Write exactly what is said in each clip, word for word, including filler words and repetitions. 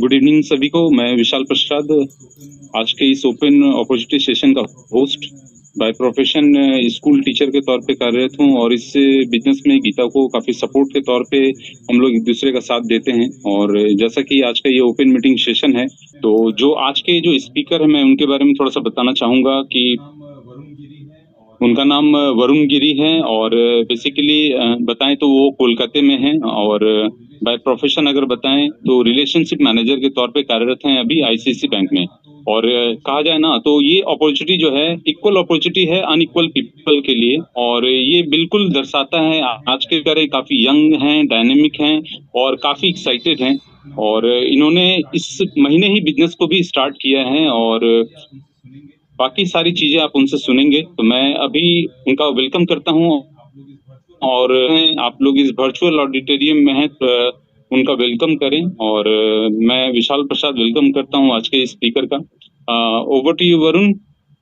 Good evening सभी को। मैं विशाल प्रसाद, आज के इस ओपन अपॉर्चुनिटी सेशन का host. By profession school teacher के तौर पे कार्यरत हूँ और इस बिजनेस में गीता को काफी सपोर्ट के तौर पे हम लोग एक दूसरे का साथ देते हैं। और जैसा कि आज का ये ओपन मीटिंग सेशन है, तो जो आज के जो स्पीकर है मैं उनके बारे में थोड़ा सा बताना चाहूंगा कि उनका नाम वरुण गिरी है और बेसिकली बताएं तो वो कोलकाता में हैं और बाय प्रोफेशन अगर बताएं तो रिलेशनशिप मैनेजर के तौर पे कार्यरत हैं अभी आईसीआईसी बैंक में। और कहा जाए ना तो ये अपॉर्चुनिटी जो है इक्वल अपॉर्चुनिटी है अनइक्वल पीपल के लिए, और ये बिल्कुल दर्शाता है आज के करे काफी यंग हैं, डायनेमिक हैं और काफी एक्साइटेड हैं। और इन्होंने इस महीने ही बिजनेस को भी स्टार्ट किया है और बाकी सारी चीजें आप उनसे सुनेंगे। तो मैं अभी उनका वेलकम करता हूं और आप लोग इस वर्चुअल ऑडिटोरियम में हैं तो उनका वेलकम करें। और मैं विशाल प्रसाद वेलकम करता हूं आज के स्पीकर का। Over to you Varun.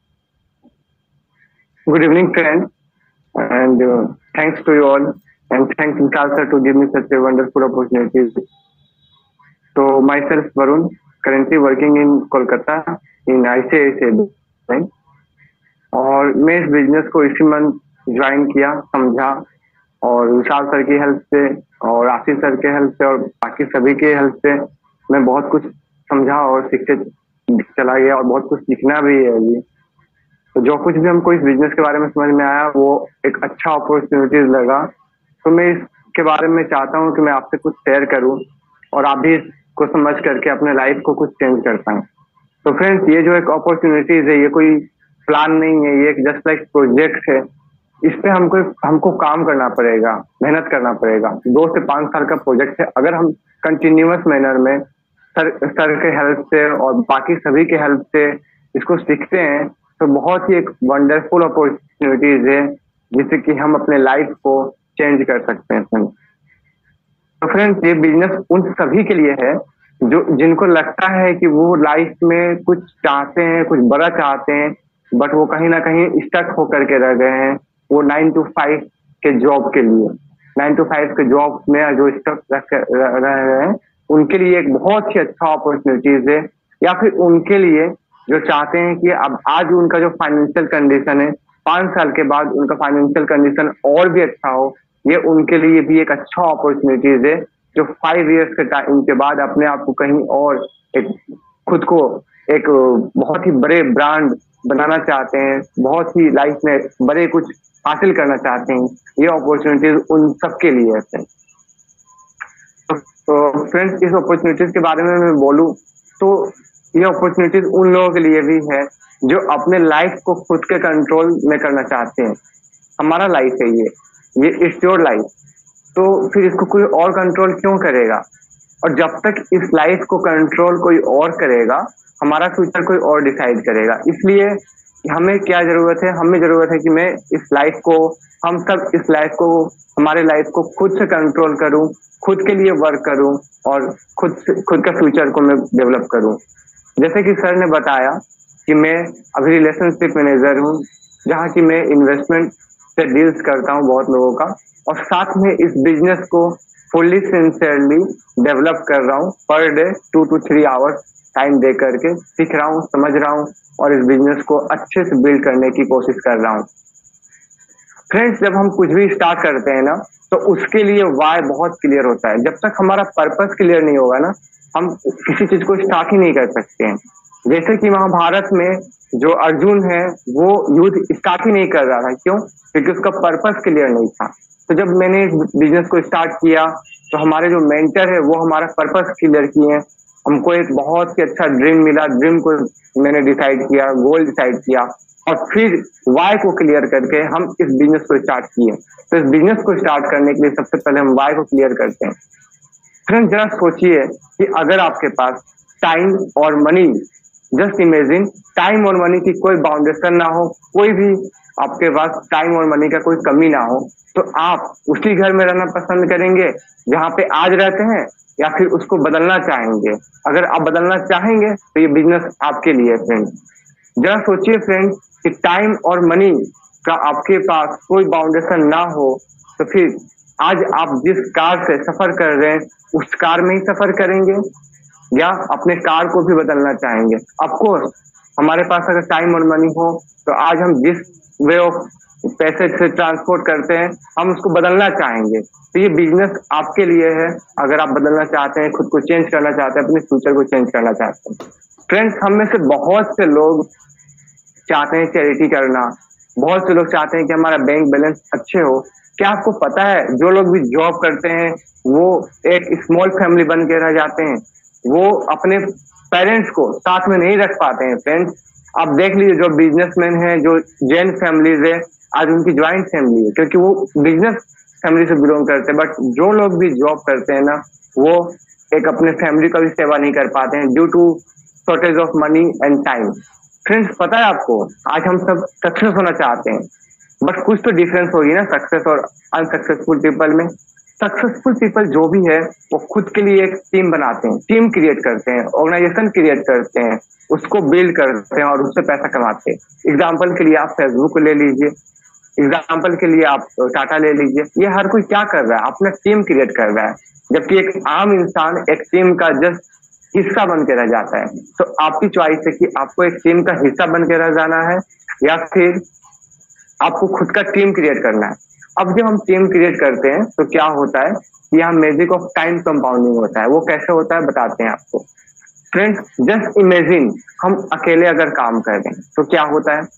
Good evening, friends, and uh, thanks to you all, and thanks Vishal sir to give me such a wonderful opportunity. So myself Varun, currently working in Kolkata in I C I C I bank, और मैं इस business को इसी month join किया, समझा, और विशाल sir की help से और आशीष सर के हेल्प से और बाकी सभी के हेल्प से मैं बहुत कुछ समझा और सीखते चला गया और बहुत कुछ सीखना भी है अभी। तो जो कुछ भी हमको इस बिजनेस के बारे में समझ में आया वो एक अच्छा अपॉर्चुनिटीज लगा, तो मैं इसके बारे में चाहता हूँ कि मैं आपसे कुछ शेयर करूँ और आप भी इसको समझ करके अपने लाइफ को कुछ चेंज कर पाएं। तो फ्रेंड्स, ये जो एक अपॉर्चुनिटीज है ये कोई प्लान नहीं है, ये एक जस्ट लाइक प्रोजेक्ट है। इस पे हमको हमको काम करना पड़ेगा, मेहनत करना पड़ेगा। दो से पांच साल का प्रोजेक्ट है। अगर हम कंटिन्यूअस मैनर में सर सर के हेल्प से और बाकी सभी के हेल्प से इसको सीखते हैं तो बहुत ही एक वंडरफुल अपॉर्चुनिटीज है जिससे कि हम अपने लाइफ को चेंज कर सकते हैं फ्रेंड्स। तो फ्रेंड्स, ये बिजनेस उन सभी के लिए है जो जिनको लगता है कि वो लाइफ में कुछ चाहते हैं, कुछ बड़ा चाहते हैं, बट वो कहीं ना कहीं स्टक होकर के रह गए हैं वो नाइन टू फाइव के जॉब के लिए। नाइन टू फाइव के जॉब में जो स्टक रह रहे हैं उनके लिए एक बहुत ही अच्छा अपॉर्चुनिटीज है, या फिर उनके लिए जो चाहते हैं कि अब आज उनका जो फाइनेंशियल कंडीशन है पांच साल के बाद उनका फाइनेंशियल कंडीशन और भी अच्छा हो, ये उनके लिए भी एक अच्छा अपॉर्चुनिटीज है जो फाइव इयर्स के टाइम के बाद अपने आप को कहीं और एक खुद को एक बहुत ही बड़े ब्रांड बनाना चाहते हैं, बहुत ही लाइफ में बड़े कुछ हासिल करना चाहते हैं। ये अपॉर्चुनिटीज उन सबके लिए है। तो फ्रेंड्स, इस अपॉर्चुनिटीज के बारे में मैं बोलूं तो ये अपॉर्चुनिटीज उन लोगों के लिए भी है जो अपने लाइफ को खुद के कंट्रोल में करना चाहते हैं। हमारा लाइफ है ये ये इट्स योर लाइफ, तो फिर इसको कोई और कंट्रोल क्यों करेगा? और जब तक इस लाइफ को कंट्रोल कोई और करेगा हमारा फ्यूचर कोई और डिसाइड करेगा। इसलिए हमें क्या जरूरत है? हमें जरूरत है कि मैं इस लाइफ को, हम सब इस लाइफ को, हमारे लाइफ को खुद से कंट्रोल करूं, खुद के लिए वर्क करूं और खुद से खुद का फ्यूचर को मैं डेवलप करूं। जैसे कि सर ने बताया कि मैं अभी रिलेशनशिप मैनेजर हूं, जहाँ की मैं इन्वेस्टमेंट से डील्स करता हूं बहुत लोगों का, और साथ में इस बिजनेस को फुल्ली सिंसियरली डेवलप कर रहा हूँ। Per day two to three hours time दे करके सीख रहा हूँ, समझ रहा हूँ और इस बिजनेस को अच्छे से बिल्ड करने की कोशिश कर रहा हूँ। फ्रेंड्स, जब हम कुछ भी स्टार्ट करते हैं ना तो उसके लिए वाई बहुत क्लियर होता है। जब तक हमारा पर्पस क्लियर नहीं होगा ना हम किसी चीज को स्टार्ट ही नहीं कर सकते हैं। जैसे कि महाभारत में जो अर्जुन है वो युद्ध स्टार्ट ही नहीं कर रहा था, क्यों? क्योंकि उसका पर्पस क्लियर नहीं था। तो जब मैंने इस बिजनेस को स्टार्ट किया तो हमारे जो मेंटर है वो हमारा पर्पस क्लियर किए, हमको एक बहुत ही अच्छा ड्रीम मिला, ड्रीम को मैंने डिसाइड किया, गोल डिसाइड किया और फिर वाई को क्लियर करके हम इस बिजनेस को स्टार्ट किए। तो इस बिजनेस को स्टार्ट करने के लिए सबसे पहले हम वाई को क्लियर करते हैं। फ्रेंड्स, जरा सोचिए कि अगर आपके पास टाइम और मनी, जस्ट इमेजिन टाइम और मनी की कोई बाउंडेशन ना हो, कोई भी आपके पास टाइम और मनी का कोई कमी ना हो, तो आप उसी घर में रहना पसंद करेंगे जहाँ पे आज रहते हैं या फिर उसको बदलना चाहेंगे? अगर आप बदलना चाहेंगे तो ये बिजनेस आपके लिए है फ्रेंड्स। जरा सोचिए फ्रेंड्स कि टाइम और मनी का आपके पास कोई बाउंडेशन ना हो तो फिर आज आप जिस कार से सफर कर रहे हैं उस कार में ही सफर करेंगे या अपने कार को भी बदलना चाहेंगे। ऑफकोर्स हमारे पास अगर टाइम और मनी हो तो आज हम जिस वे ऑफ पैसे से ट्रांसपोर्ट करते हैं हम उसको बदलना चाहेंगे। तो ये बिजनेस आपके लिए है, अगर आप बदलना चाहते हैं, खुद को चेंज करना चाहते हैं, अपने फ्यूचर को चेंज करना चाहते हैं। फ्रेंड्स, हम में से बहुत से लोग चाहते हैं चैरिटी करना, बहुत से लोग चाहते हैं कि हमारा बैंक बैलेंस अच्छे हो। क्या आपको पता है जो लोग भी जॉब करते हैं वो एक स्मॉल फैमिली बन के रह जाते हैं, वो अपने पेरेंट्स को साथ में नहीं रख पाते हैं। फ्रेंड्स, आप देख लीजिए जो बिजनेसमैन है, जो जैन फैमिलीज है, आज उनकी ज्वाइंट फैमिली है क्योंकि वो बिजनेस फैमिली से बिलोंग करते हैं। बट जो लोग भी जॉब करते हैं ना, वो एक अपने फैमिली का भी सेवा नहीं कर पाते हैं due to shortage of money and time. Friends, पता है आपको, आज हम सब सक्सेस होना चाहते हैं, बट कुछ तो डिफरेंस होगी ना सक्सेस और अनसक्सेसफुल पीपल में। सक्सेसफुल पीपल जो भी है वो खुद के लिए एक टीम बनाते हैं, टीम क्रिएट करते हैं, ऑर्गेनाइजेशन क्रिएट करते हैं, उसको बिल्ड करते हैं और उससे पैसा कमाते हैं। एग्जाम्पल के लिए आप फेसबुक को ले लीजिए, एग्जाम्पल के लिए आप टाटा ले लीजिए। ये हर कोई क्या कर रहा है, अपना टीम क्रिएट कर रहा है, जबकि एक आम इंसान एक टीम का जस्ट हिस्सा बन के रह जाता है। तो आपकी चॉइस है कि आपको एक टीम का हिस्सा बन के रह जाना है या फिर आपको खुद का टीम क्रिएट करना है। अब जब हम टीम क्रिएट करते हैं तो क्या होता है कि यहाँ मैजिक ऑफ टाइम कंपाउंडिंग होता है। वो कैसे होता है बताते हैं आपको। फ्रेंड्स, जस्ट इमेजिन हम अकेले अगर काम कर रहे हैं तो क्या होता है,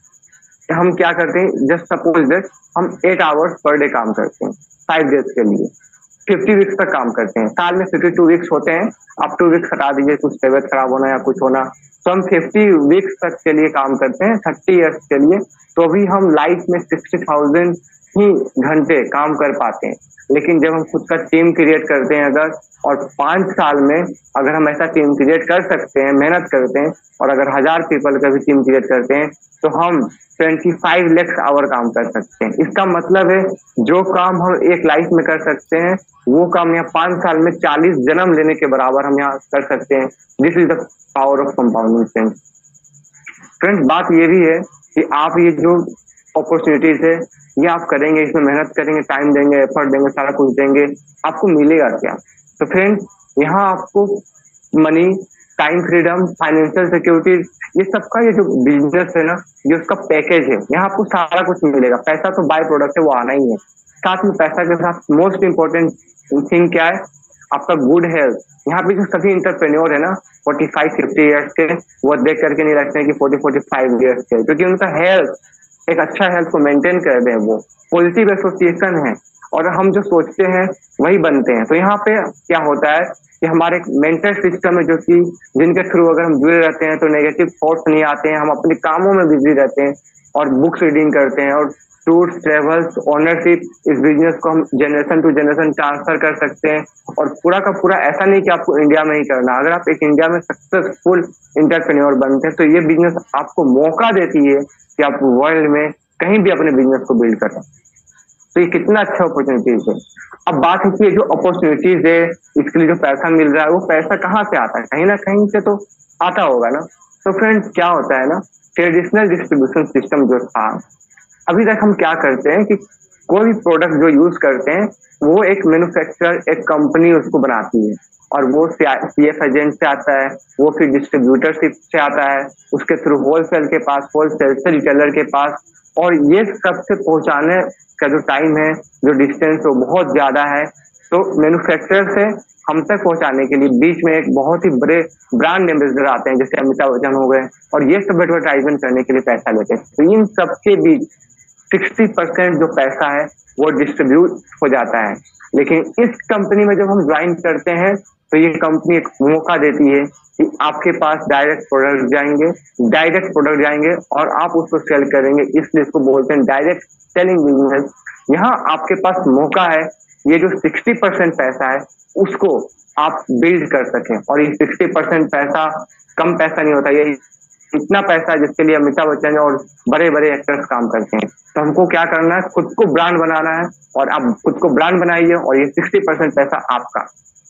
हम क्या करते हैं, जस्ट सपोज दैट हम एट आवर्स पर डे काम करते हैं फाइव डेज के लिए, फिफ्टी वीक्स तक काम करते हैं। साल में फिफ्टी टू वीक्स होते हैं, आप टू वीक्स हटा दीजिए, कुछ तबियत खराब होना या कुछ होना, तो हम फिफ्टी वीक्स तक के लिए काम करते हैं, थर्टी ईयर्स के लिए। तो भी हम लाइफ में सिक्सटी थाउजेंड ही घंटे काम कर पाते हैं। लेकिन जब हम खुद का टीम क्रिएट करते हैं अगर, और पांच साल में अगर हम ऐसा टीम क्रिएट कर सकते हैं, मेहनत करते हैं, और अगर हजार पीपल का भी टीम क्रिएट करते हैं तो हम ट्वेंटी फाइव लाख आवर काम कर सकते हैं। इसका मतलब है जो काम हम एक लाइफ में कर सकते हैं वो काम यहाँ पांच साल में चालीस जन्म लेने के बराबर हम यहाँ कर सकते हैं। This is the power of compounding. Friends friends बात ये भी है कि आप ये जो अपॉर्चुनिटीज है ये आप करेंगे, इसमें मेहनत करेंगे, टाइम देंगे, एफर्ट देंगे, सारा कुछ देंगे, आपको मिलेगा क्या? तो फ्रेंड्स, यहाँ आपको money, time freedom, financial security, ये सबका ये जो बिजनेस है ना, ये उसका पैकेज है। यहाँ आपको सारा कुछ मिलेगा। पैसा तो बाय प्रोडक्ट है, वो आना ही है। साथ में पैसा के साथ मोस्ट इंपॉर्टेंट थिंग क्या है, आपका गुड हेल्थ। यहाँ पे जो सभी इंटरप्रेन्योर है ना, फोर्टी फाइव फिफ्टी ईयर्स के, वो देख करके नहीं रखते हैं कि फोर्टी फोर्टी फाइव ईयर्स के, क्योंकि उनका हेल्थ, एक अच्छा हेल्थ को मेंटेन कर दें, वो पॉजिटिव एसोसिएशन है और हम जो सोचते हैं वही बनते हैं। तो यहाँ पे क्या होता है कि हमारे एक मेंटल सिस्टम है जो कि जिनके थ्रू अगर हम जुड़े रहते हैं तो नेगेटिव थॉट्स नहीं आते हैं, हम अपने कामों में बिजी रहते हैं और बुक्स रीडिंग करते हैं और टूर्स, ट्रेवल्स, ओनरशिप, इस बिजनेस को हम जनरेशन टू जनरेशन ट्रांसफर कर सकते हैं। और पूरा का पूरा ऐसा नहीं कि आपको इंडिया में ही करना, अगर आप एक इंडिया में सक्सेसफुल इंटरप्रेन्योर बनते हैं तो ये बिजनेस आपको मौका देती है कि आप वर्ल्ड में कहीं भी अपने बिजनेस को बिल्ड करें। तो ये कितना अच्छा अपॉर्चुनिटीज है। अब बात है कि ये जो अपॉर्चुनिटीज है इसके लिए जो पैसा मिल रहा है वो पैसा कहाँ से आता है, कहीं ना कहीं से तो आता होगा ना। तो फ्रेंड्स क्या होता है ना, ट्रेडिशनल डिस्ट्रीब्यूशन सिस्टम जो था, अभी तक हम क्या करते हैं कि कोई भी प्रोडक्ट जो यूज करते हैं वो एक मैन्युफैक्चरर, एक कंपनी उसको बनाती है और वो सी एफ एजेंट से आता है, वो फिर डिस्ट्रीब्यूटरशिप से आता है, उसके थ्रू होलसेल के पास, होलसेल से रिटेलर के पास, और ये सबसे पहुंचाने का जो टाइम है, जो डिस्टेंस है, वो बहुत ज्यादा है। तो मैन्युफैक्चरर से हम तक पहुंचाने के लिए बीच में एक बहुत ही बड़े ब्रांड एम्बेसडर आते हैं, जैसे अमिताभ बच्चन हो गए, और ये सब एडवर्टाइजमेंट करने के लिए पैसा लेते हैं। तो इन सबके बीच सिक्सटी परसेंट जो पैसा है वो डिस्ट्रीब्यूट हो जाता है। लेकिन इस कंपनी में जब हम ज्वाइन करते हैं तो ये कंपनी एक मौका देती है कि आपके पास डायरेक्ट प्रोडक्ट जाएंगे, डायरेक्ट प्रोडक्ट जाएंगे और आप उसको सेल करेंगे, इसलिए इसको बोलते हैं डायरेक्ट सेलिंग बिजनेस। यहाँ आपके पास मौका है ये जो सिक्सटी परसेंट पैसा है उसको आप बिल्ड कर सकें, और ये सिक्सटी परसेंट पैसा कम पैसा नहीं होता, ये इतना पैसा जिसके लिए अमिताभ बच्चन और बड़े बड़े एक्टर्स काम करते हैं। तो हमको क्या करना है, खुद को ब्रांड बनाना है, और आप खुद को ब्रांड बनाइए और ये सिक्सटी परसेंट पैसा आपका।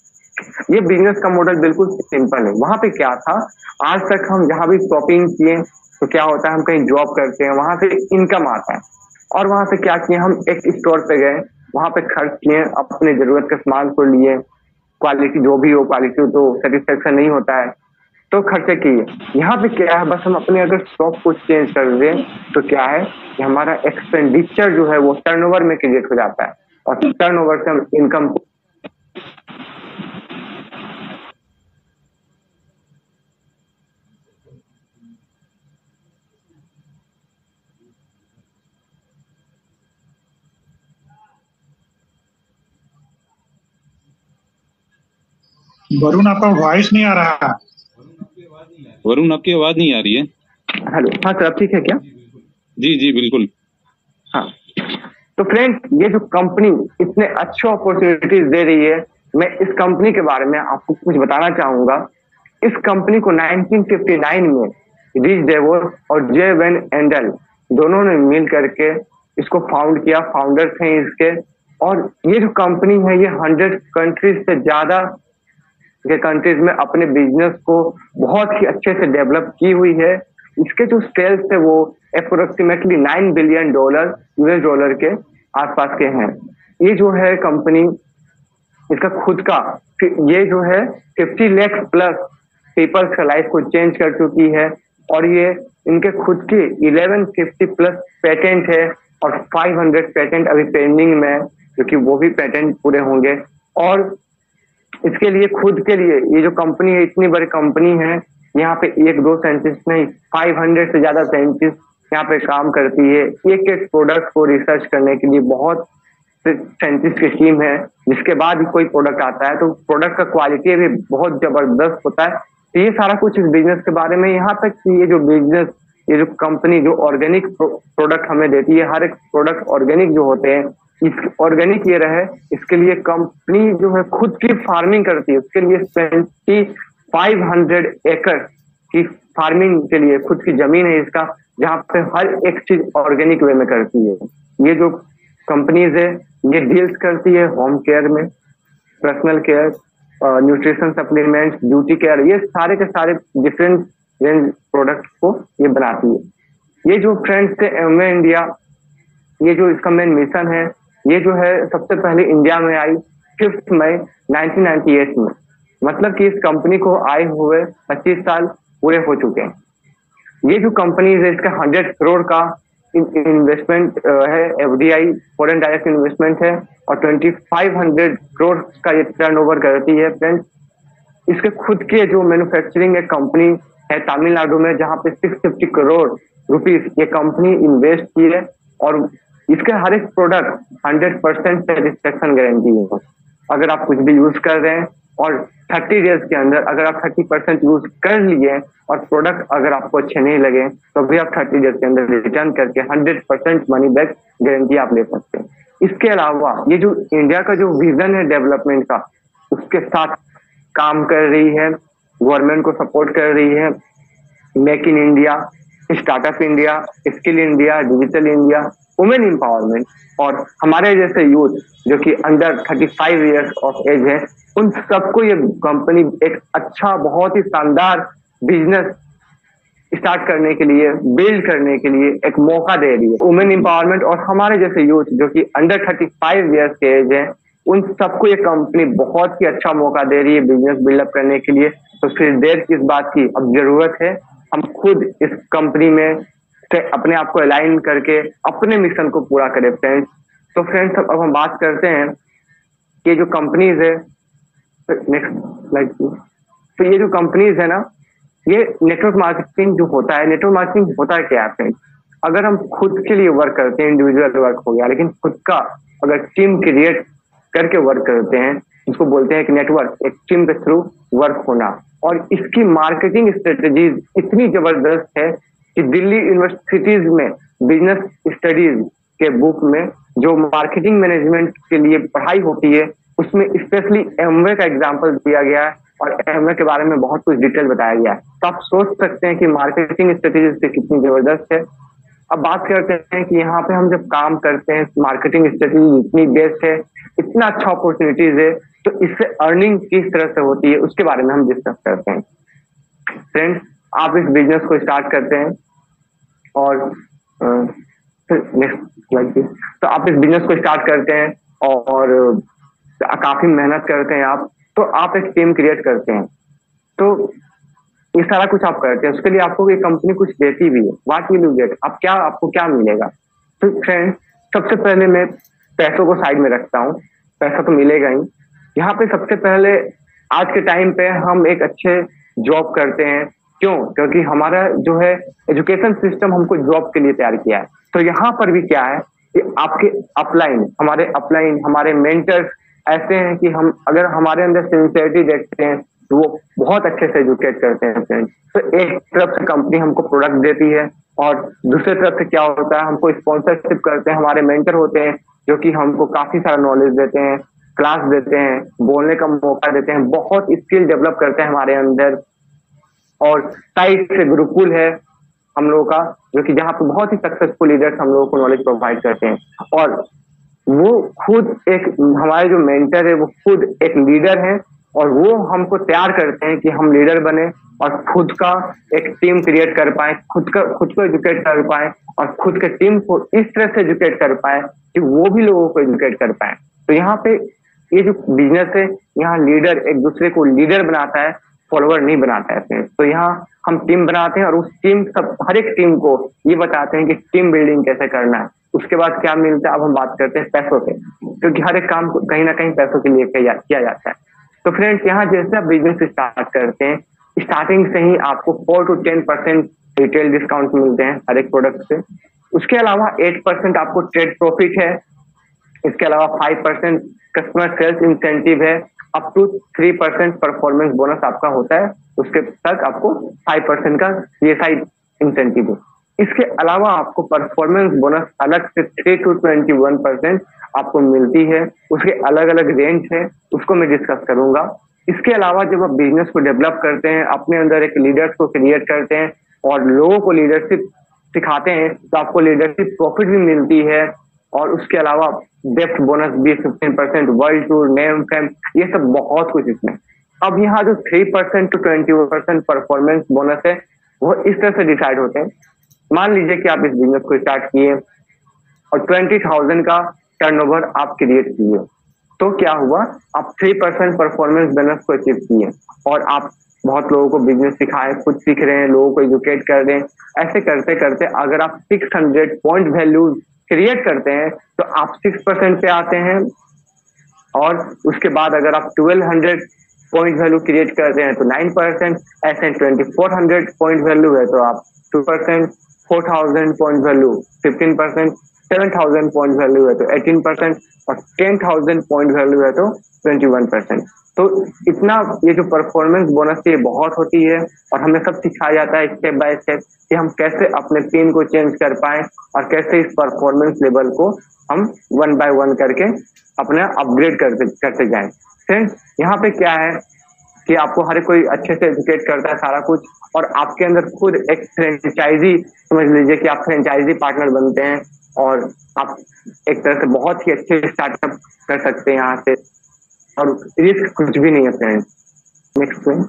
ये बिजनेस का मॉडल बिल्कुल सिंपल है। वहां पे क्या था, आज तक हम जहां भी शॉपिंग किए तो क्या होता है, हम कहीं जॉब करते हैं, वहां से इनकम आता है, और वहां से क्या किए, हम एक स्टोर पे गए, वहां पे खर्च किए, अपने जरूरत के सामान को लिए, क्वालिटी जो भी हो, क्वालिटी तो सेटिस्फेक्शन नहीं होता है तो खर्चे किए। यहाँ पे क्या है, बस हम अपने अगर शॉप को चेंज कर दें तो क्या है कि हमारा एक्सपेंडिचर जो है वो टर्नओवर में क्रिएट हो जाता है और टर्नओवर से हम इनकम वरुण, आपका वॉइस नहीं आ रहा है। वरुण, आपकी आवाज नहीं आ रही है। हेलो, हाँ सर, अब ठीक है क्या? जी जी बिल्कुल। हाँ, तो फ्रेंड्स, ये जो कंपनी इतने अच्छे अपॉर्चुनिटीज दे रही है, मैं इस कंपनी के बारे में आपको कुछ बताना चाहूंगा। इस कंपनी को नाइनटीन फिफ्टी नाइन में रिच डेवोस और जे वेन एंडल दोनों ने मिल करके इसको फाउंड किया। फाउंडर्स हैं इसके। और ये जो कंपनी है ये हंड्रेड कंट्रीज से ज्यादा के कंट्रीज में अपने बिजनेस को बहुत ही अच्छे से डेवलप की हुई है। इसके जो सेल्स है वो approximately nine billion dollar US dollar के आसपास के हैं। ये जो है कंपनी, इसका खुद का ये जो है फिफ्टी लाख प्लस पीपल्स का लाइफ को चेंज कर चुकी है। और ये इनके खुद के इलेवन फिफ्टी प्लस पेटेंट है और फाइव हंड्रेड पेटेंट अभी पेंडिंग में, क्योंकि वो भी पेटेंट पूरे होंगे। और इसके लिए खुद के लिए ये जो कंपनी है, इतनी बड़ी कंपनी है, यहाँ पे एक दो साइंटिस्ट नहीं, फाइव हंड्रेड से ज्यादा साइंटिस्ट यहाँ पे काम करती है। एक एक प्रोडक्ट को रिसर्च करने के लिए बहुत साइंटिस्ट की टीम है। जिसके बाद कोई प्रोडक्ट आता है तो प्रोडक्ट का क्वालिटी भी बहुत जबरदस्त होता है। तो ये सारा कुछ इस बिजनेस के बारे में। यहाँ तक कि ये जो बिजनेस, ये जो कंपनी जो ऑर्गेनिक प्रोडक्ट हमें देती है, हर एक प्रोडक्ट ऑर्गेनिक जो होते हैं, इस ऑर्गेनिक ये रहे, इसके लिए कंपनी जो है खुद की फार्मिंग करती है। उसके लिए ट्वेंटी फाइव हंड्रेड एकड़ की फार्मिंग के लिए खुद की जमीन है इसका, जहाँ पे हर एक चीज ऑर्गेनिक वे में करती है। ये जो कंपनीज है ये डील्स करती है होम केयर में, personal care, nutrition supplements, beauty care, ये सारे के सारे डिफरेंट रेंज प्रोडक्ट को ये बनाती है। ये जो फ्रेंड्स थे एमवे इंडिया, ये जो इसका मेन मिशन है, ये जो है सबसे पहले इंडिया में आई fifth May nineteen ninety eight में। मतलब कि इस कंपनी को आए हुए पच्चीस साल पूरे हो चुके हैं। ये जो कंपनी है इसका हंड्रेड करोड़ का इन्वेस्टमेंट है, एफडीआई फॉरेन डायरेक्ट इन्वेस्टमेंट है, और ट्वेंटी फाइव हंड्रेड करोड़ का ये टर्नओवर करती है। फ्रेंड्स, इसके खुद के जो मैन्युफैक्चरिंग एक कंपनी है तमिलनाडु में, जहाँ पे सिक्स फिफ्टी करोड़ रुपीस ये कंपनी इन्वेस्ट की है। और इसके हर एक product hundred percent satisfaction guarantee है। अगर आप कुछ भी यूज कर रहे हैं और थर्टी डेज के अंदर अगर आप थर्टी परसेंट यूज कर लिए और प्रोडक्ट अगर आपको अच्छे नहीं लगे तो भी आप थर्टी डेज के अंदर रिटर्न करके hundred percent money back guarantee आप ले सकते हैं। इसके अलावा ये जो इंडिया का जो विजन है डेवलपमेंट का, उसके साथ काम कर रही है, गवर्नमेंट को सपोर्ट कर रही है। Make in India, startup India, skill India, digital India, women empowerment, और हमारे जैसे यूथ जो कि under thirty five years of age है, उन सबको ये कंपनी एक अच्छा, बहुत ही शानदार बिजनेस स्टार्ट करने के लिए, बिल्ड करने के लिए एक मौका दे रही है। वुमेन एम्पावरमेंट और हमारे जैसे यूथ जो कि अंडर थर्टी फाइव ईयर्स के एज है, उन सबको ये कंपनी बहुत ही अच्छा मौका दे रही है बिजनेस बिल्डअप करने के लिए। तो फिर देर किस बात की, अब जरूरत है हम खुद इस कंपनी में से अपने आप को अलाइन करके अपने मिशन को पूरा करें। फ्रेंड्स, तो फ्रेंड्स अब हम बात करते हैं कि जो कंपनीज है, नेक्स्ट स्लाइड। तो ये जो कंपनीज है ना, ये नेटवर्क मार्केटिंग जो होता है, नेटवर्क मार्केटिंग होता है क्या है फ्रेंड्स? अगर हम खुद के लिए वर्क करते हैं, इंडिविजुअल वर्क हो गया, लेकिन खुद का अगर टीम क्रिएट करके वर्क करते हैं, इसको बोलते हैं कि नेटवर्क, एक टीम के थ्रू वर्क होना। और इसकी मार्केटिंग स्ट्रेटेजीज इतनी जबरदस्त है कि दिल्ली यूनिवर्सिटीज में बिजनेस स्टडीज के बुक में जो मार्केटिंग मैनेजमेंट के लिए पढ़ाई होती है, उसमें स्पेशली एमवे का एग्जांपल दिया गया है और एमवे के बारे में बहुत कुछ डिटेल बताया गया है। तो आप सोच सकते हैं कि मार्केटिंग स्ट्रेटेजी से कितनी जबरदस्त है। अब बात करते हैं कि यहाँ पे हम जब काम करते हैं, मार्केटिंग स्ट्रेटेजी इतनी बेस्ट है, इतना अच्छा अपॉर्चुनिटीज है, तो इससे अर्निंग किस तरह से होती है उसके बारे में हम डिस्कस करते हैं। फ्रेंड्स, आप इस बिजनेस को स्टार्ट करते हैं और नेक्स्ट स्लाइड। तो आप इस बिजनेस को स्टार्ट करते हैं और काफी मेहनत करते हैं आप, तो आप एक टीम क्रिएट करते हैं, तो ये सारा कुछ आप करते हैं, उसके लिए आपको ये कंपनी कुछ देती भी है। व्हाट विल यू गेट, आप क्या, आपको क्या मिलेगा? तो फ्रेंड्स, सबसे पहले मैं पैसों को साइड में रखता हूँ, पैसा तो मिलेगा ही। यहाँ पे सबसे पहले आज के टाइम पे हम एक अच्छे जॉब करते हैं, क्यों? क्योंकि हमारा जो है एजुकेशन सिस्टम हमको जॉब के लिए तैयार किया है। तो यहाँ पर भी क्या है कि आपके अपलाइन, हमारे अपलाइन, हमारे मेंटर्स ऐसे हैं कि हम अगर हमारे अंदर सिंसियरिटी देखते हैं तो वो बहुत अच्छे से एजुकेट करते हैं फ्रेंड्स। तो एक तरफ से कंपनी हमको प्रोडक्ट देती है और दूसरी तरफ से क्या होता है, हमको स्पॉन्सरशिप करते हैं, हमारे मेंटर होते हैं जो कि हमको काफी सारा नॉलेज देते हैं, क्लास देते हैं, बोलने का मौका देते हैं, बहुत स्किल डेवलप करते हैं हमारे अंदर। और साइड से गुरुकुल है हम लोगों का, जो कि जहाँ पे बहुत ही सक्सेसफुल लीडर्स हम लोगों को नॉलेज प्रोवाइड करते हैं। और वो खुद एक, हमारे जो मेंटर है वो खुद एक लीडर है और वो हमको तैयार करते हैं कि हम लीडर बने और खुद का एक टीम क्रिएट कर पाए, खुद का खुद को एजुकेट कर पाए और खुद के टीम को इस तरह से एजुकेट कर पाए कि वो भी लोगों को एजुकेट कर पाए। तो यहाँ पे ये जो बिजनेस है, यहाँ लीडर एक दूसरे को लीडर बनाता है, फॉलोअर नहीं बनाता है। तो यहाँ हम टीम बनाते हैं और उस टीम सब, हर एक टीम को ये बताते हैं कि टीम बिल्डिंग कैसे करना है। उसके बाद क्या मिलता है, अब हम बात करते हैं पैसों पे, क्योंकि हर एक काम को कहीं ना कहीं पैसों के लिए किया जाता है। तो फ्रेंड्स, यहाँ जैसे आप बिजनेस स्टार्ट करते हैं, स्टार्टिंग से ही आपको four to ten percent retail discount मिलते हैं हर एक प्रोडक्ट से। उसके अलावा एट परसेंट आपको ट्रेड प्रॉफिट है। इसके अलावा five percent customer sales incentive है। Up to three percent performance bonus आपका होता है, उसके तक आपको फाइव परसेंट का ये साइड इंसेंटिव है। इसके अलावा आपको परफॉर्मेंस बोनस अलग से three to twenty one percent आपको मिलती है। उसके अलग अलग रेंज है, उसको मैं डिस्कस करूंगा। इसके अलावा जब आप बिजनेस को डेवलप करते हैं, अपने अंदर एक लीडर्स को क्रिएट करते हैं और लोगों को लीडरशिप सिखाते हैं, तो आपको लीडरशिप प्रॉफिट भी मिलती है। और उसके अलावा डेप्थ बोनस भी fifteen percent, world tour, name fame, ये सब बहुत कुछ इसमें। अब यहाँ जो three percent to twenty percent performance bonus है, वो इस तरह से डिसाइड होते हैं। मान लीजिए कि आप इस बिजनेस को स्टार्ट किए और ट्वेंटी थाउजेंड का टर्नओवर आप क्रिएट किए, तो क्या हुआ, आप थ्री परसेंट परफॉर्मेंस बोनस को अचीव किए और आप बहुत लोगों को बिजनेस सिखाए, खुद सीख रहे हैं, लोगों को एजुकेट कर रहे हैं। ऐसे करते करते अगर आप six hundred point value create करते हैं तो आप सिक्स परसेंट पे आते हैं। और उसके बाद अगर आप twelve hundred point value create करते हैं तो नाइन परसेंट, ऐसे twenty four hundred point value है तो आप two percent, four thousand point value fifteen percent, seven thousand point value है तो एटीन परसेंट और टेन थाउजेंड पॉइंट वैल्यू है तो ट्वेंटी वन परसेंट। तो इतना ये जो परफॉर्मेंस बोनस ये बहुत होती है और हमें सब सिखाया जाता है स्टेप बाय स्टेप कि हम कैसे अपने टीम को चेंज कर पाए और कैसे इस परफॉर्मेंस लेवल को हम वन बाय वन करके अपने अपग्रेड करते करते जाएं। फ्रेंड्स, यहाँ पे क्या है कि आपको हर कोई अच्छे से एजुकेट करता है सारा कुछ, और आपके अंदर खुद एक फ्रेंचाइजी, समझ लीजिए कि आप फ्रेंचाइजी पार्टनर बनते हैं और आप एक तरह से बहुत ही अच्छे स्टार्टअप कर सकते हैं यहाँ से, और रिस्क कुछ भी नहीं है फ्रेंड्स। नेक्स्ट फ्रेंड,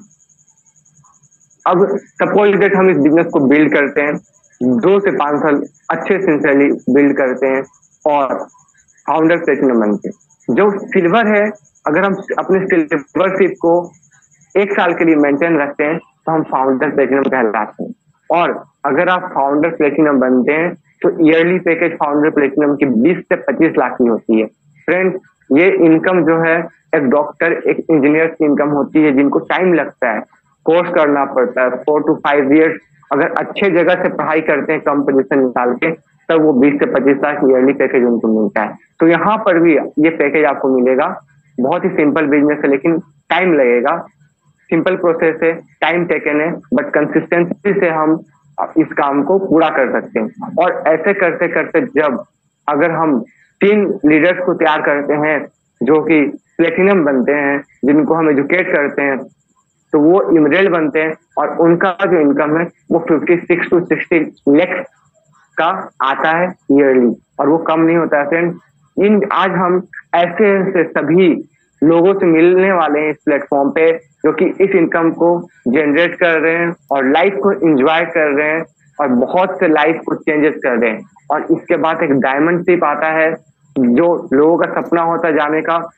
अब सपोज दैट हम इस बिजनेस को बिल्ड करते हैं, दो से पांच साल अच्छे सिंसियरली बिल्ड करते हैं और फाउंडर प्लेटिनम बनते हैं। जो सिल्वर है, अगर हम अपने सिल्वरशिप को एक साल के लिए मेंटेन रखते हैं तो हम फाउंडर प्लेटिनम कहलाते हैं। और अगर आप फाउंडर प्लेटिनम बनते हैं तो ईयरली पैकेज फाउंडर प्लेटिनम की बीस से पच्चीस लाख की होती है। फ्रेंड्स, ये इनकम जो है एक डॉक्टर, एक इंजीनियर की इनकम होती है, जिनको टाइम लगता है, कोर्स करना पड़ता है, फोर टू फाइव ईयर्स। अगर अच्छे जगह से पढ़ाई करते हैं, कम पोजीशन निकाल के, तब वो बीस से पच्चीस लाख ईयरली पैकेज उनको मिलता है। तो यहाँ पर भी ये पैकेज आपको मिलेगा। बहुत ही सिंपल बिजनेस है, लेकिन टाइम लगेगा। सिंपल प्रोसेस है, टाइम टेकन है, बट कंसिस्टेंसी से हम इस काम को पूरा कर सकते हैं। और ऐसे करते करते जब अगर हम तीन लीडर्स को तैयार करते हैं जो कि प्लेटिनम बनते हैं, जिनको हम एजुकेट करते हैं, तो वो इमरेल्ड बनते हैं और उनका जो इनकम है वो fifty six to sixty lakh का आता है ईयरली, और वो कम नहीं होता है फ्रेंड। इन आज हम ऐसे ऐसे सभी लोगों से मिलने वाले हैं इस प्लेटफॉर्म पे, जो कि इस इनकम को जनरेट कर रहे हैं और लाइफ को एंजॉय कर रहे हैं और बहुत से लाइफ को चेंजेस कर रहे हैं। और इसके बाद एक डायमंड शिप आता है, जो लोगों का सपना होता है जाने का,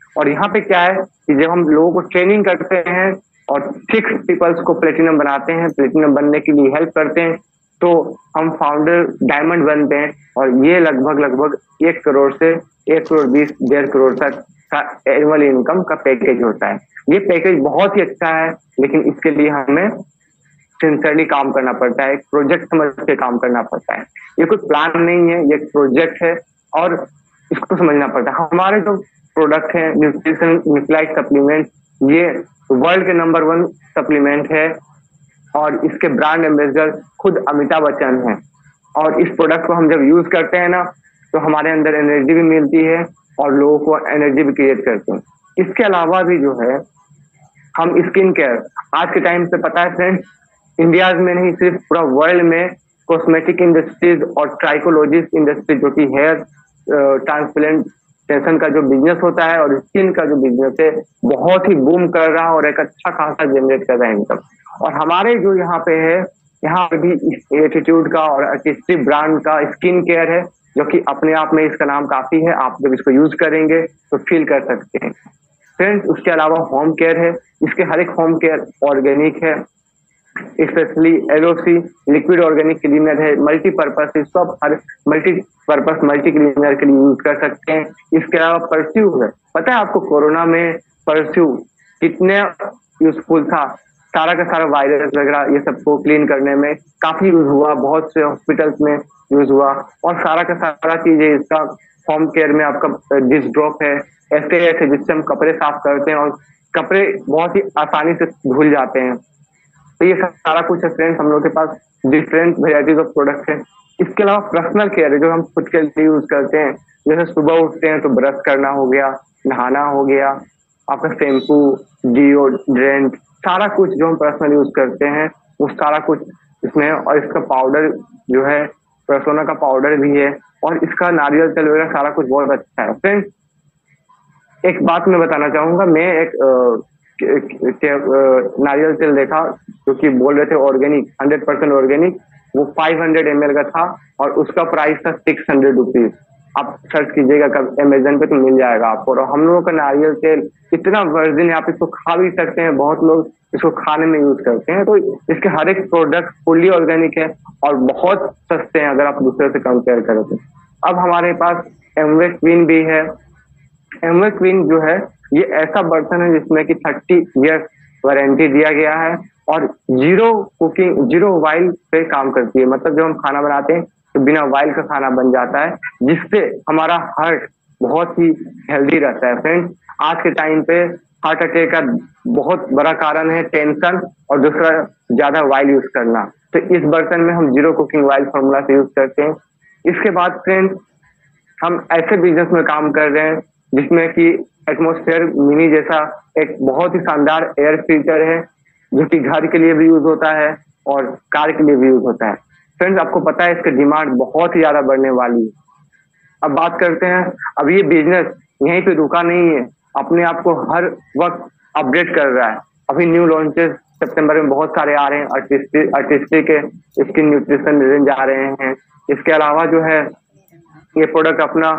और यहाँ पे क्या है कि जब हम लोगों को ट्रेनिंग करते हैं और सिक्स पीपल्स को प्लेटिनम बनाते हैं, प्लेटिनम बनने के लिए हेल्प करते हैं, तो हम फाउंडर डायमंड बनते हैं। और ये लगभग लगभग एक करोड़ से एक करोड़ बीस डेढ़ करोड़ तक का एनुअल इनकम का पैकेज होता है। ये पैकेज बहुत ही अच्छा है, लेकिन इसके लिए हमें सिंसियरली काम करना पड़ता है, एक प्रोजेक्ट समझ के काम करना पड़ता है। ये कोई प्लान नहीं है, ये एक प्रोजेक्ट है और इसको समझना पड़ता है। हमारे जो प्रोडक्ट है न्यूट्रिशन न्यूक्लियाइड सप्लीमेंट, ये वर्ल्ड के नंबर वन सप्लीमेंट है और इसके ब्रांड एम्बेसडर खुद अमिताभ बच्चन है। और इस प्रोडक्ट को हम जब यूज करते हैं ना, तो हमारे अंदर एनर्जी भी मिलती है और लोगों को एनर्जी भी क्रिएट करते हैं। इसके अलावा भी जो है हम स्किन केयर, आज के टाइम पे पता है फ्रेंड्स, इंडिया में नहीं सिर्फ पूरा वर्ल्ड में कॉस्मेटिक इंडस्ट्रीज और ट्राइकोलॉजिस्ट इंडस्ट्री, जो कि हेयर ट्रांसप्लांटेशन का जो बिजनेस होता है और स्किन का जो बिजनेस है, बहुत ही बूम कर रहा है और एक अच्छा खासा जनरेट कर रहा है इनकम। और हमारे जो यहाँ पे है, यहाँ पे भी एटीट्यूड का और आर्टिस्टिक ब्रांड का स्किन केयर है, जो कि अपने आप में इसका नाम काफी है। आप जब इसको यूज करेंगे तो फील कर सकते हैं फ्रेंड्स। उसके अलावा होम केयर है, इसके हर एक होम केयर ऑर्गेनिक है, specially LOC liquid organic cleaner है, मल्टीपर्पज, सब हर मल्टीपर्पज मल्टी क्लीनर के लिए यूज कर सकते हैं। इसके अलावा परफ्यूम है, पता है आपको कोरोना में परफ्यूम कितने यूजफुल था, सारा का सारा वायरस वगैरह ये सबको क्लीन करने में काफी यूज हुआ, बहुत से हॉस्पिटल्स में यूज हुआ। और सारा का सारा चीज है इसका होम केयर में आपका डिश ड्रॉप है, ऐसे ऐसे जिससे हम कपड़े साफ करते हैं और कपड़े बहुत ही आसानी से धुल जाते हैं। तो ये सारा कुछ है फ्रेंड्स, हम लोग के पास डिफरेंट वेराइटीज ऑफ प्रोडक्ट्स हैं। इसके अलावा पर्सनल केयर है जो हम खुद के लिए यूज करते हैं, जैसे सुबह उठते हैं तो ब्रश करना हो गया, नहाना हो गया, आपका शैम्पू, डिओड्रेंट, सारा कुछ जो हम पर्सनल यूज करते हैं वो सारा कुछ इसमें। और इसका पाउडर जो है परसोना का पाउडर भी है और इसका नारियल तेल वगैरह सारा कुछ बहुत अच्छा है फ्रेंड्स। एक बात मैं बताना चाहूंगा, मैं एक आ, नारियल तेल देखा जो कि बोल रहे थे ऑर्गेनिक, हंड्रेड परसेंट ऑर्गेनिक, वो फाइव हंड्रेड एम एल का था और उसका प्राइस था सिक्स हंड्रेड रुपीज। आप सर्च कीजिएगा कब अमेजन पे तो मिल जाएगा आपको। और हम लोगों का नारियल तेल इतना वर्जिन है, आप इसको खा भी सकते हैं, बहुत लोग इसको खाने में यूज करते हैं। तो इसके हर एक प्रोडक्ट फुल्ली ऑर्गेनिक है और बहुत सस्ते हैं अगर आप दूसरे से कंपेयर करें तो। अब हमारे पास एमवे क्वीन भी है। एमवे क्वीन जो है ये ऐसा बर्तन है जिसमें कि थर्टी ईयर्स वारंटी दिया गया है और जीरो कुकिंग जीरो ऑयल पे काम करती है। मतलब जब हम खाना बनाते हैं तो बिना ऑयल का खाना बन जाता है, जिससे हमारा हार्ट बहुत ही हेल्दी रहता है फ्रेंड्स। आज के टाइम पे हार्ट अटैक का बहुत बड़ा कारण है टेंशन और दूसरा ज्यादा ऑयल यूज करना। तो इस बर्तन में हम जीरो कुकिंग ऑयल फॉर्मूला से यूज करते हैं। इसके बाद फ्रेंड्स हम ऐसे बिजनेस में काम कर रहे हैं जिसमें कि एटमॉस्फेयर मिनी जैसा एक बहुत ही शानदार एयर फिल्टर है, जो कि घर के लिए भी यूज होता है और कार के लिए भी यूज होता है। फ्रेंड्स आपको पता है इसकी डिमांड बहुत ही ज्यादा बढ़ने वाली है। अब बात करते हैं, अब ये बिजनेस यहीं पे रुका नहीं है, अपने आप को हर वक्त अपडेट कर रहा है। अभी न्यू लॉन्चेस सितंबर में बहुत सारे आ रहे हैं, आर्टिस्टिक आर्टिस्टिक के स्किन न्यूट्रिशन रेंज आ रहे हैं। इसके अलावा जो है ये प्रोडक्ट अपना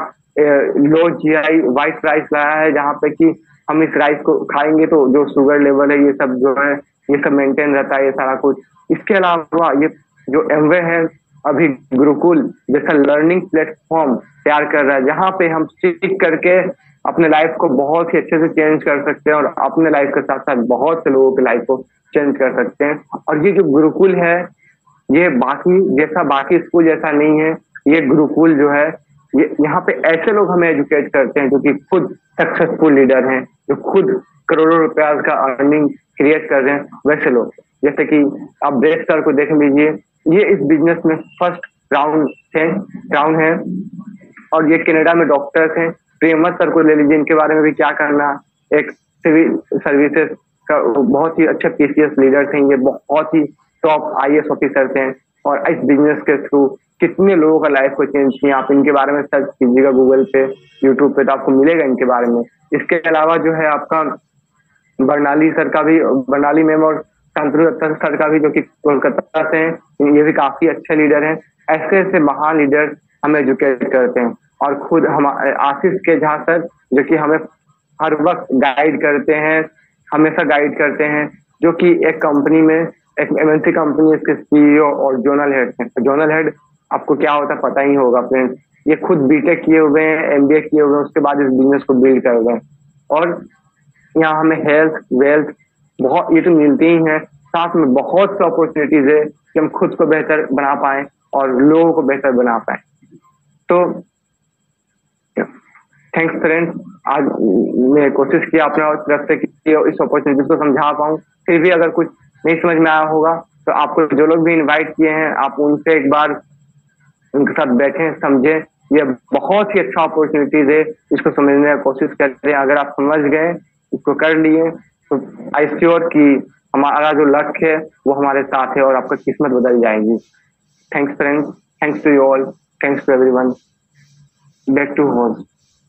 लो जीआई व्हाइट राइस लाया है, जहाँ पे कि हम इस राइस को खाएंगे तो जो शुगर लेवल है ये सब जो है ये सब मेंटेन रहता है, ये सारा कुछ। इसके अलावा ये जो एमवे है अभी गुरुकुल जैसा लर्निंग प्लेटफॉर्म तैयार कर रहा है, जहाँ पे हम सीख करके अपने लाइफ को बहुत ही अच्छे से चेंज कर सकते हैं और अपने लाइफ के साथ साथ बहुत से लोगों की लाइफ को चेंज कर सकते हैं। और ये जो गुरुकुल है ये बाकी जैसा बाकी स्कूल जैसा नहीं है, ये गुरुकुल जो है ये यहाँ पे ऐसे लोग हमें एजुकेट करते हैं जो कि खुद सक्सेसफुल लीडर हैं, जो खुद करोड़ों रुपया का अर्निंग क्रिएट कर रहे हैं। वैसे लोग जैसे कि आप ब्रेस सर को देख लीजिए, ये इस बिजनेस में फर्स्ट राउंड थे राउंड है और ये कनाडा में डॉक्टर्स हैं। प्रेमत सर को ले लीजिए, इनके बारे में भी क्या करना, एक सिविल सर्विसेज का बहुत ही अच्छे पीसीएस लीडर थे, ये बहुत ही टॉप आईएएस ऑफिसर थे और इस बिजनेस के थ्रू कितने लोगों का लाइफ को चेंज किया। आप इनके बारे में सर्च कीजिएगा गूगल पे, यूट्यूब पे, तो आपको मिलेगा इनके बारे में। इसके अलावा जो है आपका बर्नाली सर का भी, बर्नाली मैम और शांतनु दत्ता सर का भी, जो कि कोलकाता से हैं, ये भी काफी अच्छे लीडर हैं। ऐसे ऐसे महान लीडर हमें एजुकेट करते हैं। और खुद हम आशीष के झा सर जो कि हमें हर वक्त गाइड करते हैं, हमेशा गाइड करते हैं, जो कि एक कंपनी में, एक एमएनसी कंपनी, इसके सीईओ और जोनल हेड हैं। जोनल हेड आपको क्या होता है पता ही होगा फ्रेंड्स, ये खुद बीटेक किए हुए हैं, एमबीए किए हुए हैं, उसके बाद इस बिजनेस को बिल्ड कर रहे हैं। और यहाँ हमें हेल्थ, वेल्थ बहुत ये तो मिलती ही है, साथ में बहुत सी अपॉर्चुनिटीज है कि हम खुद को बेहतर बना पाए और लोगों को बेहतर बना पाए। तो थैंक्स फ्रेंड्स, आज मैं कोशिश की अपने तरफ से कि इस अपॉर्चुनिटी को समझा पाऊँ। फिर भी अगर कुछ नहीं समझ में आया होगा तो आपको जो लोग भी इनवाइट किए हैं, आप उनसे एक बार उनके साथ बैठें, समझें। ये बहुत ही अच्छा अपॉर्चुनिटीज है, इसको समझने की कोशिश करते हैं। अगर आप समझ गए, इसको कर लिए, तो आई श्योर कि हमारा जो लक्ष्य है वो हमारे साथ है और आपका किस्मत बदल जाएगी। Thanks friends, thanks to you all, thanks to everyone. Back to host.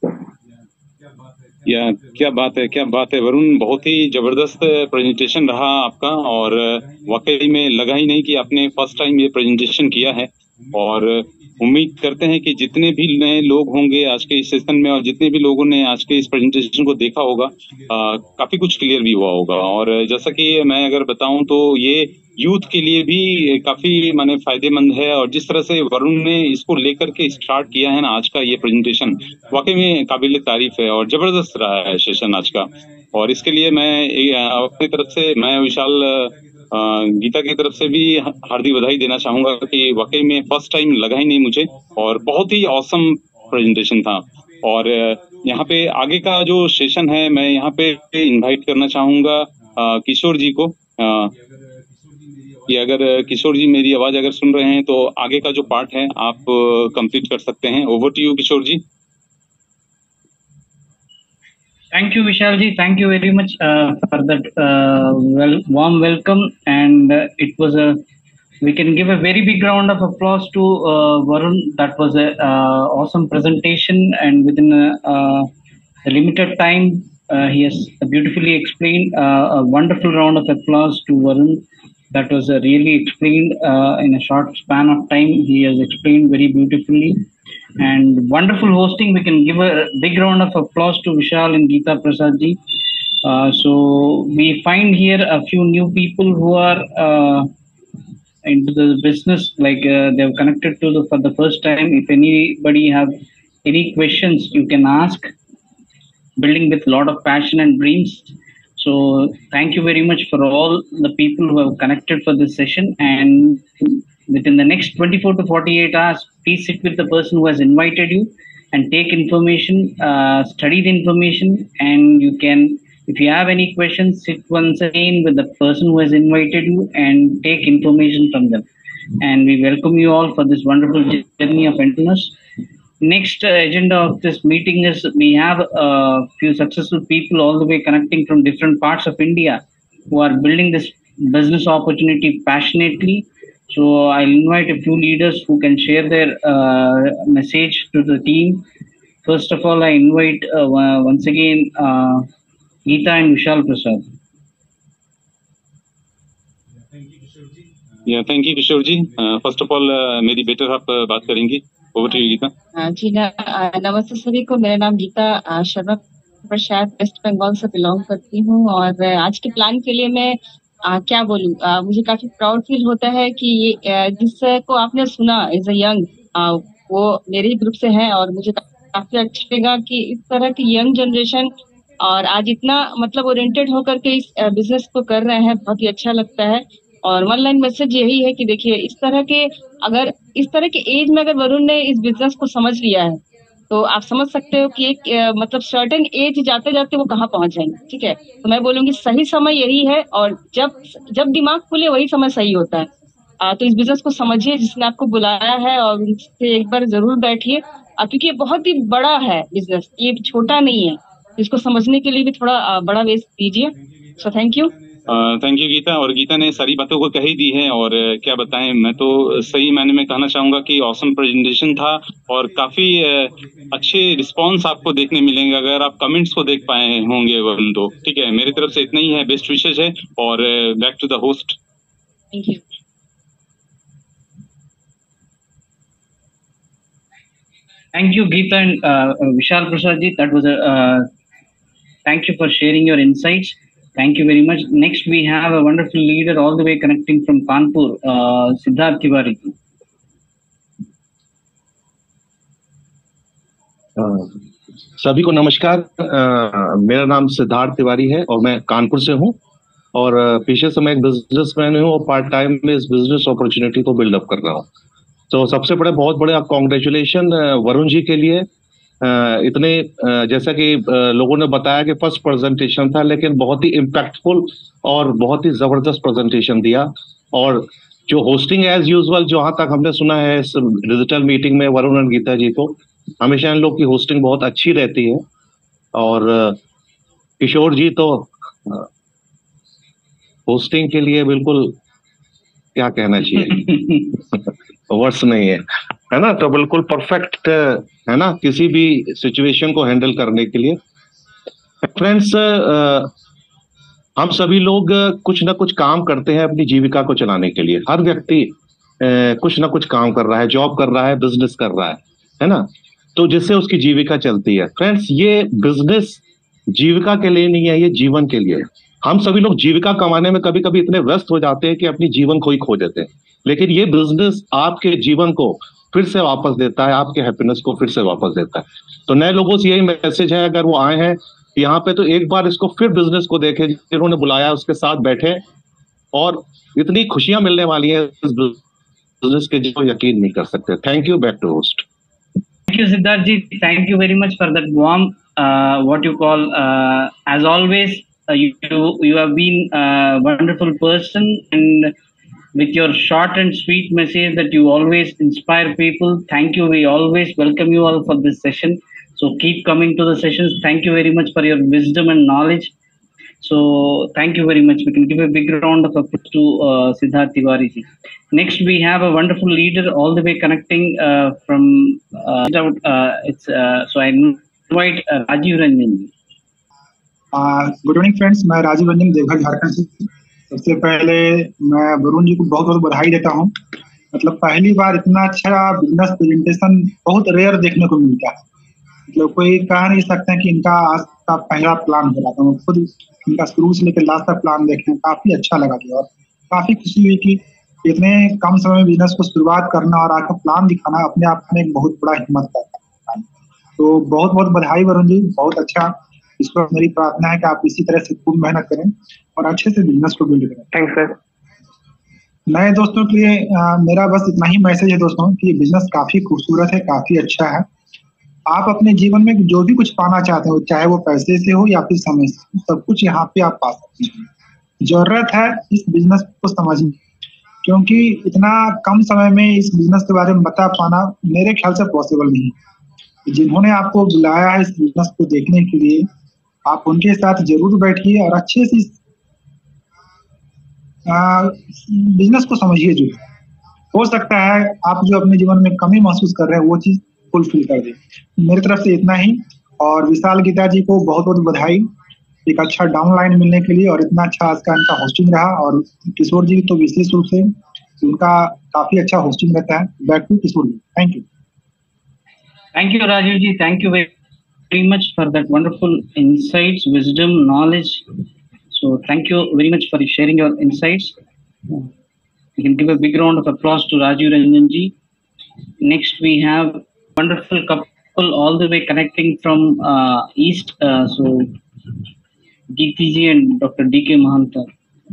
या क्या बात है, क्या बात है वरुण, बहुत ही जबरदस्त प्रेजेंटेशन रहा आपका। और वाकई में लगा ही नहीं कि आपने फर्स्ट टाइम ये प्रेजेंटेशन किया है। और उम्मीद करते हैं कि जितने भी नए लोग होंगे आज के इस सेशन में और जितने भी लोगों ने आज के इस प्रेजेंटेशन को देखा होगा, आ, काफी कुछ क्लियर भी हुआ होगा। और जैसा कि मैं अगर बताऊं तो ये यूथ के लिए भी काफी माने फायदेमंद है। और जिस तरह से वरुण ने इसको लेकर के स्टार्ट किया है ना आज का ये प्रेजेंटेशन, वाकई में काबिल तारीफ है और जबरदस्त रहा है सेशन आज का। और इसके लिए मैं अपनी तरफ से, मैं विशाल गीता की तरफ से भी हार्दिक बधाई देना चाहूंगा कि वाकई में फर्स्ट टाइम लगा ही नहीं मुझे, और बहुत ही ऑसम प्रेजेंटेशन था। और यहाँ पे आगे का जो सेशन है, मैं यहाँ पे इनवाइट करना चाहूंगा किशोर जी को, कि अगर किशोर जी मेरी आवाज अगर सुन रहे हैं तो आगे का जो पार्ट है आप कंप्लीट कर सकते हैं। Over to you Kishore ji. Thank you, Vishal ji. Thank you very much uh, for that uh, well, warm welcome. And uh, it was a, we can give a very big round of applause to uh, Varun. That was a uh, awesome presentation, and within a, uh, a limited time, uh, he has beautifully explained. Uh, a wonderful round of applause to Varun. That was uh, really explained uh, in a short span of time. He has explained very beautifully. And wonderful hosting. We can give a big round of applause to Vishal and Geeta Prasad ji. Uh, so we find here a few new people who are uh, into the business, like uh, they have connected to the for the first time. If anybody have any questions, you can ask. Building with a lot of passion and dreams. So thank you very much for all the people who have connected for this session. And within the next twenty-four to forty-eight hours, please sit with the person who has invited you and take information, uh, study the information, and you can, if you have any questions, sit once again with the person who has invited you and take information from them. And we welcome you all for this wonderful journey of entrepreneurs. Next uh, agenda of this meeting is we have a uh, few successful people all the way connecting from different parts of India who are building this business opportunity passionately. So I'll invite a few leaders who can share their uh, message to the team. First of all, I invite uh, once again uh, Geeta and Vishal Prasad. Yeah, thank you Kishore ji. First of all मेरी better आप uh, बात करेंगी। Over to you Geeta. जी नमस्ते सभी को, मेरा नाम गीता शर्मा प्रसाद वेस्ट बंगाल से बिलोंग करती हूँ। और आज के प्लान के लिए मैं आ, क्या बोलूँ, मुझे काफी प्राउड फील होता है कि ये जिसको आपने सुना एज अ यंग, वो मेरे ही ग्रुप से है। और मुझे काफी अच्छा लगा कि इस तरह की यंग जनरेशन और आज इतना मतलब ओरिएंटेड होकर के इस बिजनेस को कर रहे हैं, बहुत ही अच्छा लगता है। और वन लाइन मैसेज यही है कि देखिए, इस तरह के अगर इस तरह के एज में अगर वरुण ने इस बिजनेस को समझ लिया है तो आप समझ सकते हो कि एक मतलब सर्टेन एज जाते जाते वो कहाँ पहुंच जाएंगे। ठीक है, तो मैं बोलूंगी सही समय यही है, और जब जब दिमाग खुले वही समय सही होता है। आ, तो इस बिजनेस को समझिए, जिसने आपको बुलाया है, और उनसे एक बार जरूर बैठिए, क्योंकि ये बहुत ही बड़ा है बिजनेस, ये छोटा नहीं है। इसको समझने के लिए भी थोड़ा आ, बड़ा वेस्ट दीजिए। So thank you. Thank you Geeta. और गीता ने सारी बातों को कह ही दी है, और uh, क्या बताएं, मैं तो सही मायने में कहना चाहूंगा कि ऑसम प्रेजेंटेशन था और काफी uh, अच्छे रिस्पांस आपको देखने मिलेंगे अगर आप कमेंट्स को देख पाए होंगे वरुण तो। ठीक है, मेरी तरफ से इतना ही है, बेस्ट विशेष है। और back to the host. Thank you. Thank you, Geeta and uh, Vishal Prasad ji. That was a uh, Thank you for sharing your insights. Thank you very much. Next, we have a wonderful leader all the way connecting from Kanpur, uh, Siddharth Tiwari. Uh, सभी को नमस्कार। uh, मेरा नाम सिद्धार्थ तिवारी है और मैं कानपुर से हूं और uh, पीछे से मैं एक बिजनेसमैन हूं और पार्ट टाइम में इस बिजनेस अपॉर्चुनिटी को बिल्डअप कर रहा हूं। तो सबसे बड़े बहुत बड़े कॉन्ग्रेचुलेशन वरुण जी के लिए। uh, इतने uh, जैसा कि uh, लोगों ने बताया कि फर्स्ट प्रेजेंटेशन था, लेकिन बहुत ही इम्पैक्टफुल और बहुत ही जबरदस्त प्रेजेंटेशन दिया। और जो होस्टिंग एज यूजुअल जहां तक हमने सुना है इस डिजिटल मीटिंग में वरुण और गीता जी को, हमेशा इन लोग की होस्टिंग बहुत अच्छी रहती है। और किशोर जी तो होस्टिंग के लिए बिल्कुल क्या कहना चाहिए वर्ड्स नहीं है, है ना। तो बिल्कुल परफेक्ट है ना किसी भी सिचुएशन को हैंडल करने के लिए। फ्रेंड्स, हम सभी लोग कुछ ना कुछ काम करते हैं अपनी जीविका को चलाने के लिए। हर व्यक्ति कुछ ना कुछ काम कर रहा है, जॉब कर रहा है, बिजनेस कर रहा है, है ना। तो जिससे उसकी जीविका चलती है। फ्रेंड्स, ये बिजनेस जीविका के लिए नहीं है, ये जीवन के लिए। हम सभी लोग जीविका कमाने में कभी कभी इतने व्यस्त हो जाते हैं कि अपनी जीवन को ही खो देते हैं, लेकिन ये बिजनेस आपके जीवन को फिर से वापस देता है, आपके हैप्पीनेस को फिर से वापस देता है। तो नए लोगों से यही मैसेज है, अगर वो आए हैं यहाँ पे तो एक बार इसको फिर बिजनेस को देखें, जिन्होंने बुलाया उसके साथ बैठे, और इतनी खुशियां मिलने वाली है इस बिजनेस के जो यकीन नहीं कर सकते। Thank you. Back to host. Thank you, Siddharth ji. Thank you very much for that warm, uh, what you call, uh, as always, uh, you you have been a wonderful person, and with your short and sweet message that you always inspire people. Thank you. We always welcome you all for this session. So keep coming to the sessions. Thank you very much for your wisdom and knowledge. So thank you very much. We can give a big round of applause to uh, Siddharth Tiwari ji. Next, we have a wonderful leader all the way connecting uh, from uh, uh, it's uh, so I invite uh, Rajiv Ranjan ji. Good evening friends, मैं राजीव रंजन देवघर झारखंड से। सबसे पहले मैं वरुण जी को बहुत बहुत बधाई देता हूं। मतलब पहली बार इतना अच्छा बिजनेस प्रेजेंटेशन बहुत रेयर देखने को मिलता है। मतलब कोई कह नहीं सकते कि इनका आज का पहला प्लान हो रहा था। मैं खुद इनका शुरू से लेकर लास्ट तक प्लान देखे, काफी अच्छा लगा था और काफी खुशी हुई कि इतने कम समय में बिजनेस को शुरुआत करना और आपका प्लान दिखाना अपने आप में एक बहुत बड़ा हिम्मत का है। तो बहुत बहुत बधाई वरुण जी, बहुत अच्छा। इस पर मेरी प्रार्थना है कि आप इसी तरह से खूब मेहनत करें और अच्छे से बिजनेस को बिल्ड करें। Thanks sir. नए दोस्तों के लिए आ, मेरा बस इतना ही मैसेज है दोस्तों कि ये बिजनेस काफी खूबसूरत है, काफी अच्छा है। आप अपने जीवन में जो भी कुछ पाना चाहते हो, चाहे वो पैसे से हो या फिर समय से, सब कुछ यहाँ पे आप पा सकते हैं। जरूरत है इस बिजनेस को समझने, क्योंकि इतना कम समय में इस बिजनेस के बारे में बता पाना मेरे ख्याल से पॉसिबल नहीं है। जिन्होंने आपको बुलाया है इस बिजनेस को देखने के लिए, आप उनके साथ जरूर बैठिए और अच्छे से इस बिजनेस को समझिए। जो हो सकता है आप जो अपने जीवन में कमी महसूस कर रहे हैं वो चीज फुलफिल कर दे। मेरी तरफ से इतना ही, और विशाल गीता जी को बहुत बहुत बधाई एक अच्छा डाउनलाइन मिलने के लिए, और इतना अच्छा आज का इनका होस्टिंग रहा। और किशोर जी तो विशेष रूप से उनका काफी अच्छा होस्टिंग रहता है। Back to Kishore ji. Thank you. Thank you, Rajiv ji. Thank you very much for that wonderful insights, wisdom, knowledge. So thank you very much for sharing your insights. We can give a big round of applause to Rajiv Ranjan ji. Next, we have wonderful couple all the way connecting from uh, East. Uh, so Geeti ji and Doctor D K Mahanta.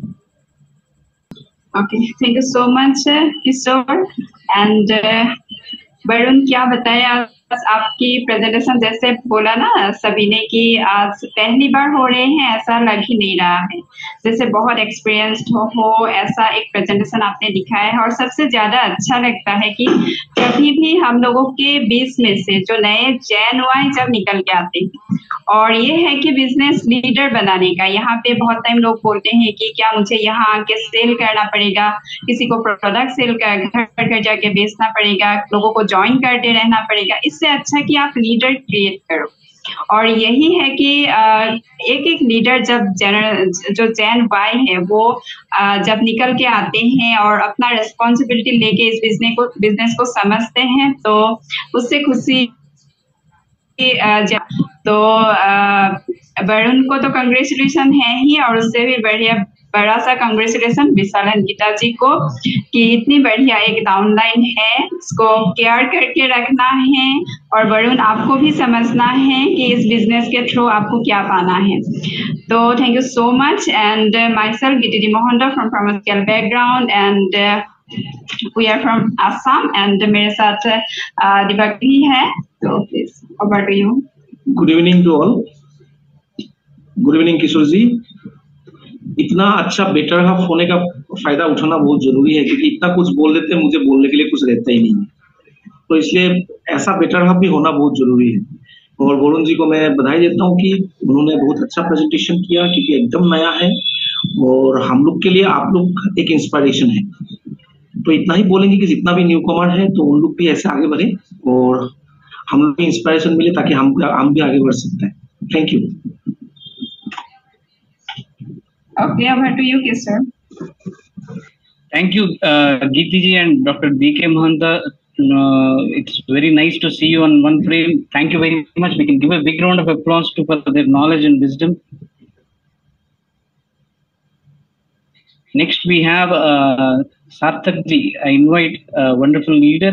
Okay, thank you so much, Kishore. And uh, Varun, क्या बताएं, आज आपकी presentation जैसे बोला ना सभी ने कि आज पहली बार हो रहे हैं, ऐसा लग ही नहीं रहा है। जैसे बहुत एक्सपीरियंस्ड हो हो ऐसा एक प्रेजेंटेशन आपने दिखाया है। और सबसे ज्यादा अच्छा लगता है कि कभी भी हम लोगों के बीच में से जो नए जैन वाई जब निकल के आते हैं, और ये है कि बिजनेस लीडर बनाने का। यहाँ पे बहुत टाइम लोग बोलते हैं कि क्या मुझे यहाँ आके सेल करना पड़ेगा, किसी को प्रोडक्ट सेल कर घर घर जाके बेचना पड़ेगा, लोगों को ज्वाइन करते रहना पड़ेगा। इससे अच्छा कि आप लीडर क्रिएट करो। और यही है कि एक एक लीडर जब जनरल जो जैन वाई है वो जब निकल के आते हैं और अपना रिस्पॉन्सिबिलिटी लेके इस बिजनेस को बिजनेस को समझते हैं, तो उससे खुशी तो वरुण को तो कंग्रेचुलेशन है ही, और उससे भी बढ़िया बड़ा सा कंग्रेचुलेशन विशाल एंड गीता जी को कि इतनी बढ़िया एक डाउनलाइन है, उसको केयर करके रखना है, और वरुण आपको भी समझना है कि इस बिजनेस के थ्रू आपको क्या पाना है। तो thank you so much, and myself Gitiji Mohanta from pharmaceutical background and we are from Assam, and मेरे साथ दिव्या है, तो please over to you. Good evening to all. Good evening Kishore ji. इतना अच्छा बेटर हाफ होने का फायदा उठाना बहुत जरूरी है, क्योंकि इतना कुछ बोल देते हैं, मुझे बोलने के लिए कुछ रहता ही नहीं है, तो इसलिए ऐसा बेटर हाफ भी होना बहुत जरूरी है। और वरुण जी को मैं बधाई देता हूँ कि उन्होंने बहुत अच्छा प्रेजेंटेशन किया, क्योंकि एकदम नया है और हम लोग के लिए आप लोग एक इंस्पिरेशन है। तो इतना ही बोलेंगे कि जितना भी न्यू कमर है तो उन लोग भी ऐसे आगे बढ़े और हम लोग भी इंस्पिरेशन मिले, ताकि हम हम भी आगे बढ़ सकते हैं। Thank you. Okay, over to you, Kesar. Thank you, uh, Geeti ji and Doctor B K Mohanta. Uh, it's very nice to see you on one frame. Thank you very much. We can give a big round of applause to for their knowledge and wisdom. Next, we have uh, Sarthak ji. I invite a wonderful leader.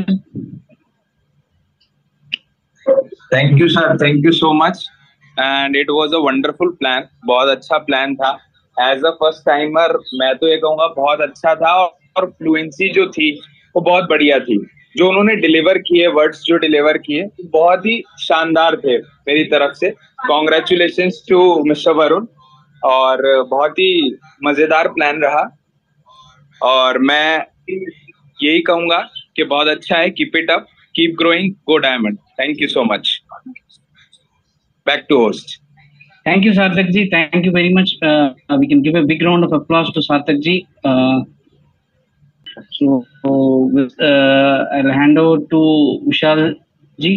Thank you, sir. Thank you so much. And it was a wonderful plan. बहुत अच्छा plan था. As a first timer मैं तो ये कहूँगा बहुत अच्छा था, और फ्लुएंसी जो थी वो बहुत बढ़िया थी। जो उन्होंने डिलीवर किए वर्ड्स जो डिलीवर किए बहुत ही शानदार थे मेरी तरफ से। कॉन्ग्रेचुलेशंस टू मिस्टर वरुण, और बहुत ही मजेदार प्लान रहा, और मैं यही कहूँगा कि बहुत अच्छा है। Keep it up, keep growing, go diamond. Thank you so much. Back to host. Thank you, Sarthak ji. Thank you very much. Uh, we can give a big round of applause to Sarthak ji. Uh, so, with, uh, I'll hand over to Vishal ji.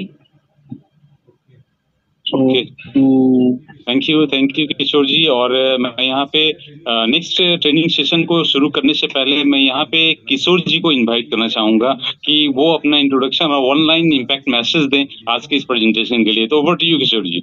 So, okay. to thank you thank you Kishore ji. और मैं यहाँ पे next training session को शुरू करने से पहले मैं यहाँ पे किशोर जी को इनवाइट करना चाहूंगा कि वो अपना इंट्रोडक्शन और ऑनलाइन इम्पैक्ट मैसेज दें आज के इस प्रेजेंटेशन के लिए। तो over to you Kishore ji.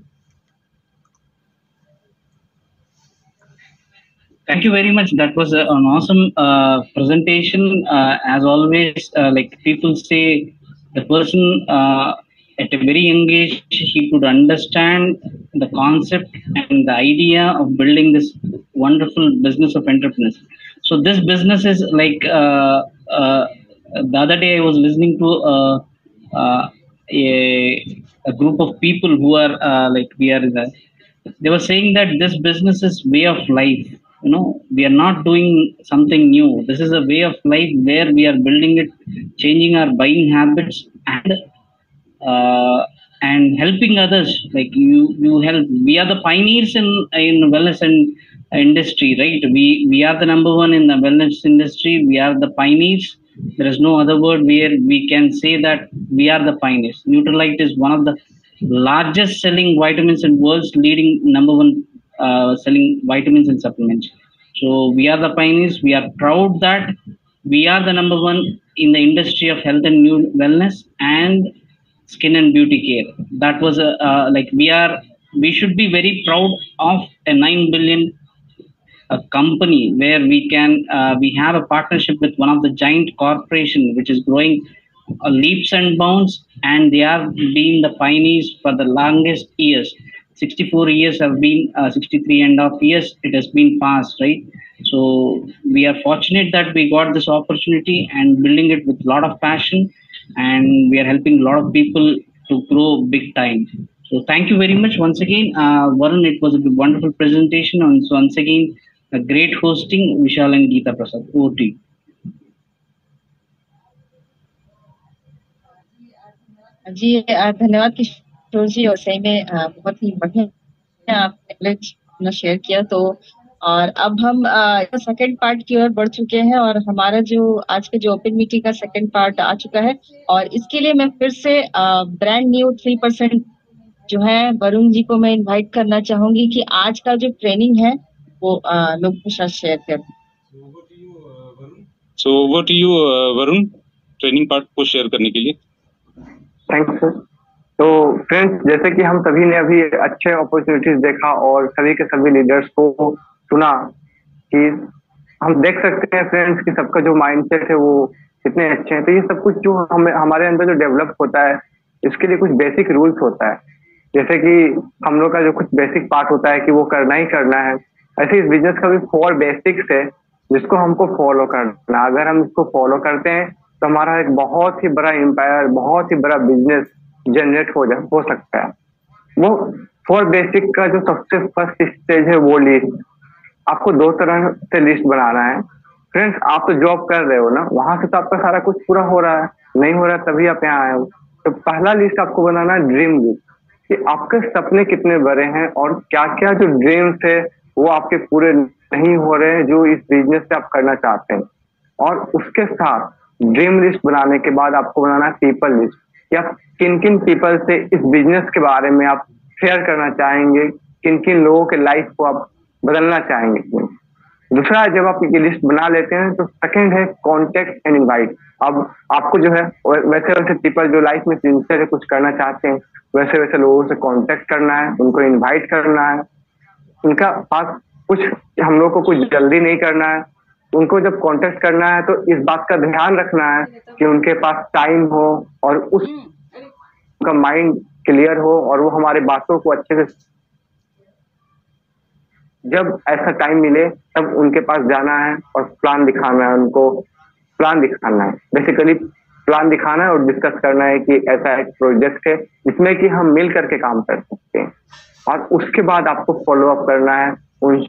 Thank you very much. That was a, an awesome uh, presentation. Uh, as always, uh, like people say, the person uh, at a very young age, he could understand the concept and the idea of building this wonderful business of entrepreneurs. So this business is like, uh, uh, the other day I was listening to uh, uh, a, a group of people who are uh, like, we are, the, they were saying that this business is way of life. You know, we are not doing something new. This is a way of life where we are building it, changing our buying habits, and uh, and helping others. Like you, you help. We are the pioneers in in wellness and industry, right? We we are the number one in the wellness industry. We are the pioneers. There is no other word where we can say that we are the pioneers. Nutralite is one of the largest selling vitamins in world's leading number one. Uh, selling vitamins and supplements. So we are the pioneers. We are proud that we are the number one in the industry of health and new wellness and skin and beauty care. That was a uh, like we are. We should be very proud of a nine billion uh, company where we can uh, we have a partnership with one of the giant corporation which is growing uh, leaps and bounds, and they are being the pioneers for the longest years. sixty-four years have been, uh, sixty-three and a half years it has been passed, right? So we are fortunate that we got this opportunity and building it with a lot of passion, and we are helping a lot of people to grow big time. So thank you very much once again, uh, Varun. It was a wonderful presentation, and so once again, a great hosting, Vishal and Geeta Prasad. Over to you. जी धन्यवाद किशोर जी, और सही में बहुत ही बढ़िया आपने share किया। तो और अब हम सेकंड पार्ट की ओर बढ़ चुके हैं, और हमारा जो आज के जो ओपन मीटिंग का सेकंड पार्ट आ चुका है, और इसके लिए मैं फिर से ब्रांड न्यू थ्री परसेंट जो है वरुण जी को मैं इनवाइट करना चाहूंगी कि आज का जो ट्रेनिंग है वो लोगों के साथ शेयर करें। So over to you Varun, training part को शेयर करने के लिए। Thanks sir. तो फ्रेंड्स, जैसे कि हम सभी ने अभी अच्छे अपॉर्चुनिटीज देखा और सभी के सभी लीडर्स को सुना कि हम देख सकते हैं फ्रेंड्स कि सबका जो माइंडसेट है वो कितने अच्छे हैं। तो ये सब कुछ जो हमें हमारे अंदर जो डेवलप होता है, इसके लिए कुछ बेसिक रूल्स होता है। जैसे कि हम लोग का जो कुछ बेसिक पार्ट होता है कि वो करना ही करना है, ऐसे इस बिजनेस का भी फोर बेसिक्स है जिसको हमको फॉलो करना। अगर हम इसको फॉलो करते हैं तो हमारा एक बहुत ही बड़ा एम्पायर, बहुत ही बड़ा बिजनेस जनरेट हो जा हो सकता है। वो फोर बेसिक का जो सबसे फर्स्ट स्टेज है वो लिस्ट। आपको दो तरह से लिस्ट बनाना है। फ्रेंड्स, आप तो जॉब कर रहे हो ना, वहां से तो आपका सारा कुछ पूरा हो रहा है, नहीं हो रहा तभी आप यहाँ आए हो। तो पहला लिस्ट आपको बनाना है ड्रीम लिस्ट, कि आपके सपने कितने बड़े हैं और क्या क्या जो ड्रीम्स है वो आपके पूरे नहीं हो रहे हैं जो इस बिजनेस से आप करना चाहते हैं। और उसके साथ ड्रीम लिस्ट बनाने के बाद आपको बनाना है पीपल लिस्ट, कि आप किन किन पीपल से इस बिजनेस के बारे में आप शेयर करना चाहेंगे, किन किन लोगों के लाइफ को आप बदलना चाहेंगे। दूसरा, जब आप ये लिस्ट बना लेते हैं तो सेकंड है कॉन्टेक्ट एंड इनवाइट। अब आपको जो है वैसे वैसे पीपल जो लाइफ में सिंसियर है, कुछ करना चाहते हैं, वैसे वैसे लोगों से कांटेक्ट करना है, उनको इनवाइट करना है। उनका पास कुछ हम लोग को कुछ जल्दी नहीं करना है। उनको जब कांटेक्ट करना है तो इस बात का ध्यान रखना है कि उनके पास टाइम हो और उस उनका माइंड क्लियर हो और वो हमारे बातों को अच्छे से, जब ऐसा टाइम मिले तब उनके पास जाना है और प्लान दिखाना है। उनको प्लान दिखाना है, बेसिकली प्लान दिखाना है और डिस्कस करना है कि ऐसा एक प्रोजेक्ट है जिसमें कि हम मिल करके काम कर सकते हैं। और उसके बाद आपको फॉलो अप करना है, उन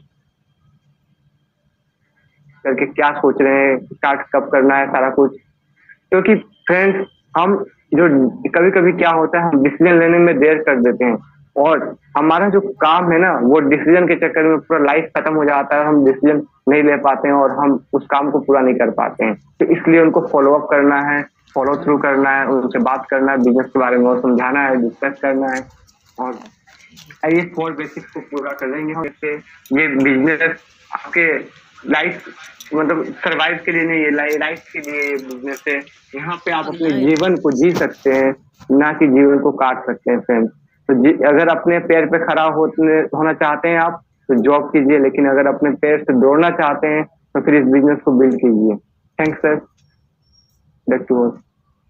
करके क्या सोच रहे हैं, स्टार्ट कब करना है, सारा कुछ। क्योंकि फ्रेंड्स, हम जो कभी कभी क्या होता है, हम डिसीजन लेने में देर कर देते हैं और हमारा जो काम है ना वो डिसीजन के चक्कर में पूरा लाइफ खत्म हो जाता है। हम डिसीजन नहीं ले पाते हैं और हम उस काम को पूरा नहीं कर पाते हैं। तो इसलिए उनको फॉलो अप करना है, फॉलो थ्रू करना है, उनसे बात करना है, बिजनेस के बारे में और समझाना है, डिस्कस करना है। और ये फोर बेसिक्स को पूरा कर लेंगे हम, इससे ये बिजनेस आपके लाइफ मतलब सरवाइव के लिए नहीं, ये लाइफ के लिए बिजनेस है। यहाँ पे आप अपने जीवन को जी सकते हैं, ना कि जीवन को काट सकते हैं फ्रेंड्स। तो अगर अपने पैर पे खड़ा होने होना चाहते हैं आप तो जॉब कीजिए, लेकिन अगर अपने पैर से दौड़ना चाहते हैं तो फिर इस बिजनेस को बिल्ड कीजिए। Thanks sir, back to host.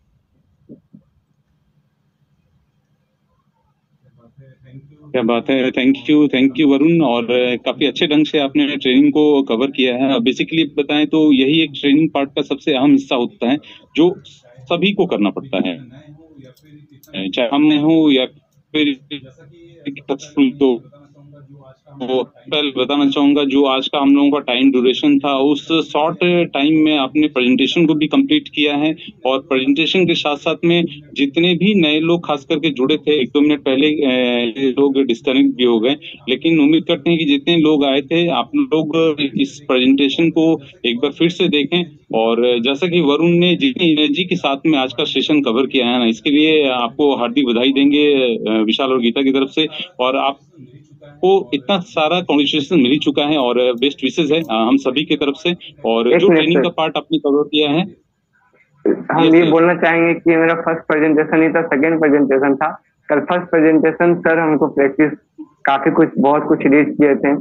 क्या बात है, thank you thank you Varun. और काफी अच्छे ढंग से आपने ट्रेनिंग को कवर किया है। बेसिकली बताएं तो यही एक ट्रेनिंग पार्ट का सबसे अहम हिस्सा होता है जो सभी को करना पड़ता है, चाहे हम हो या फिर तो वो पहले बताना चाहूंगा जो आज का हम लोगों का टाइम ड्यूरेशन था, उस शॉर्ट टाइम में आपने प्रेजेंटेशन को भी कंप्लीट किया है। और प्रेजेंटेशन के साथ साथ में जितने भी नए लोग खास करके जुड़े थे, एक दो मिनट पहले लोग डिस्कनेक्ट भी हो गए, लेकिन उम्मीद करते हैं कि जितने लोग आए थे आप लोग इस प्रेजेंटेशन को एक बार फिर से देखें। और जैसा कि वरुण ने जितनी एनर्जी के साथ में आज का सेशन कवर किया है ना, इसके लिए आपको हार्दिक बधाई देंगे विशाल और गीता की तरफ से। और आप को इतना सारा कॉन्ग्रेचुलेशन मिल ही चुका है और बेस्ट विशेष है हम सभी की तरफ से। और जो ट्रेनिंग का पार्ट आपने कवर किया है, हम ये बोलना चाहेंगे कि मेरा फर्स्ट प्रेजेंटेशन ही था, सेकंड प्रेजेंटेशन था। कल फर्स्ट प्रेजेंटेशन सर हमको प्रैक्टिस काफी कुछ बहुत कुछ रीड किए थे,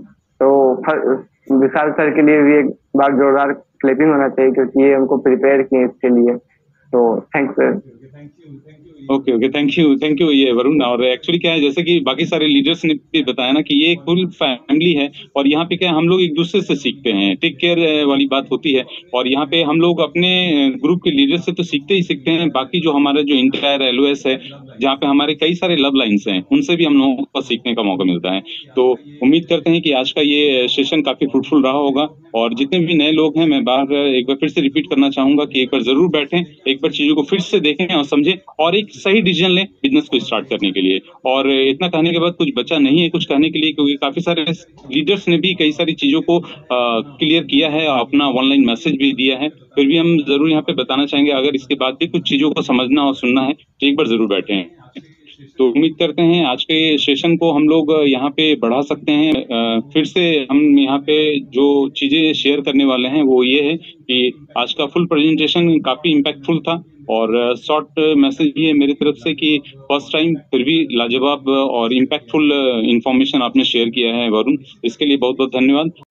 तो विशाल सर के लिए भी एक बार जोरदार क्लैपिंग होना चाहिए क्योंकि ये हमको प्रिपेयर किए इसके लिए। तो thanks sir. Okay okay thank you thank you ये वरुण। और एक्चुअली क्या है, जैसे कि बाकी सारे लीडर्स ने भी बताया ना कि ये एक फुल फैमिली है और यहाँ पे क्या है, हम लोग एक दूसरे से सीखते हैं, टेक केयर वाली बात होती है। और यहाँ पे हम लोग अपने ग्रुप के लीडर से तो सीखते ही सीखते हैं, बाकी जो हमारा जो इंटायर एलओएस है जहाँ पे हमारे कई सारे लव लाइन्स हैं, उनसे भी हम लोगों को सीखने का मौका मिलता है। तो उम्मीद करते हैं कि आज का ये सेशन काफी फ्रूटफुल रहा होगा। और जितने भी नए लोग हैं, मैं बार एक बार फिर से रिपीट करना चाहूंगा कि एक बार जरूर बैठें, एक बार चीजों को फिर से देखें और समझें और एक सही डिसीजन लें बिजनेस को स्टार्ट करने के लिए। और इतना कहने के बाद कुछ बचा नहीं है कुछ कहने के लिए, क्योंकि काफी सारे लीडर्स ने भी कई सारी चीजों को क्लियर किया है, अपना ऑनलाइन मैसेज भी दिया है। फिर भी हम जरूर यहाँ पे बताना चाहेंगे, अगर इसके बाद भी कुछ चीजों को समझना और सुनना है तो एक बार जरूर बैठे हैं। तो उम्मीद करते हैं आज के सेशन को हम लोग यहाँ पे बढ़ा सकते हैं। फिर से हम यहाँ पे जो चीजें शेयर करने वाले हैं वो ये है कि आज का फुल प्रेजेंटेशन काफी इम्पैक्टफुल था और शॉर्ट मैसेज ये मेरी तरफ से कि फर्स्ट टाइम फिर भी लाजवाब और इम्पैक्टफुल इंफॉर्मेशन आपने शेयर किया है वरुण, इसके लिए बहुत बहुत धन्यवाद।